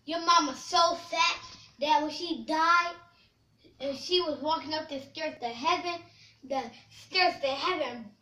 Your mama's so fat that when she died and she was walking up the stairs to heaven